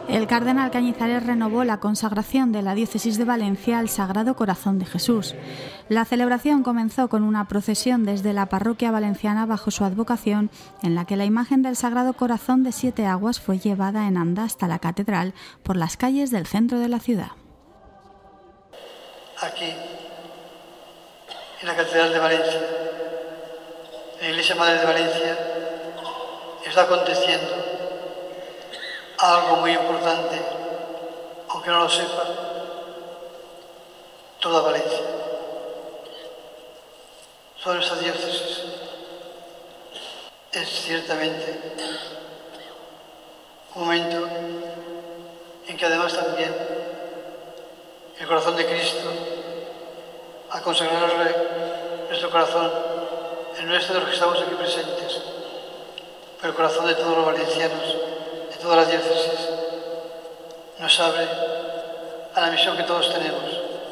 El cardenal Cañizares renovó la consagración de la diócesis de Valencia al Sagrado Corazón de Jesús. La celebración comenzó con una procesión desde la parroquia valenciana bajo su advocación, en la que la imagen del Sagrado Corazón de Siete Aguas fue llevada en anda hasta la catedral por las calles del centro de la ciudad. Aquí, en la Catedral de Valencia, en la Iglesia Madre de Valencia, está aconteciendo algo muy importante, aunque no lo sepa toda Valencia, toda nuestra diócesis. Es ciertamente un momento en que además también el corazón de Cristo, a consagrarle nuestro corazón, el nuestro de los que estamos aquí presentes, pero el corazón de todos los valencianos, de todas las diócesis, nos abre a la misión que todos tenemos.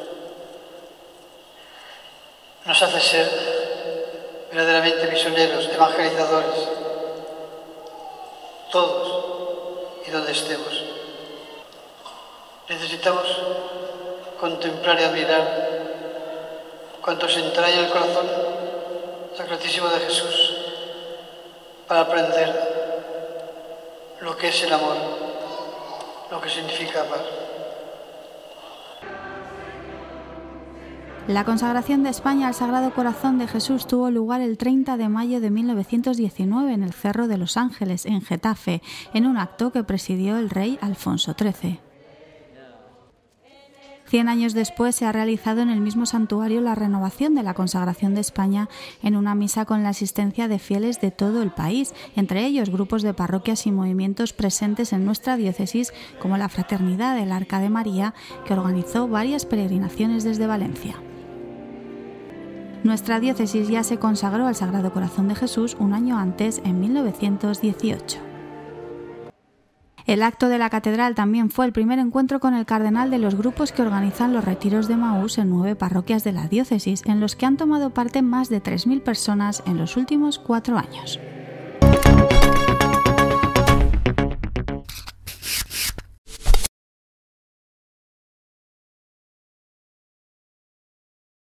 Nos hace ser verdaderamente misioneros, evangelizadores, todos y donde estemos. Necesitamos contemplar y admirar cuanto se entraña en el corazón sacratísimo de Jesús para aprender lo que es el amor, lo que significa amar. La consagración de España al Sagrado Corazón de Jesús tuvo lugar el 30 de mayo de 1919 en el Cerro de los Ángeles, en Getafe, en un acto que presidió el rey Alfonso XIII. 100 años después se ha realizado en el mismo santuario la renovación de la consagración de España en una misa con la asistencia de fieles de todo el país, entre ellos grupos de parroquias y movimientos presentes en nuestra diócesis, como la Fraternidad del Arca de María, que organizó varias peregrinaciones desde Valencia. Nuestra diócesis ya se consagró al Sagrado Corazón de Jesús un año antes, en 1918. El acto de la catedral también fue el primer encuentro con el cardenal de los grupos que organizan los retiros de Maús en 9 parroquias de la diócesis, en los que han tomado parte más de 3.000 personas en los últimos 4 años.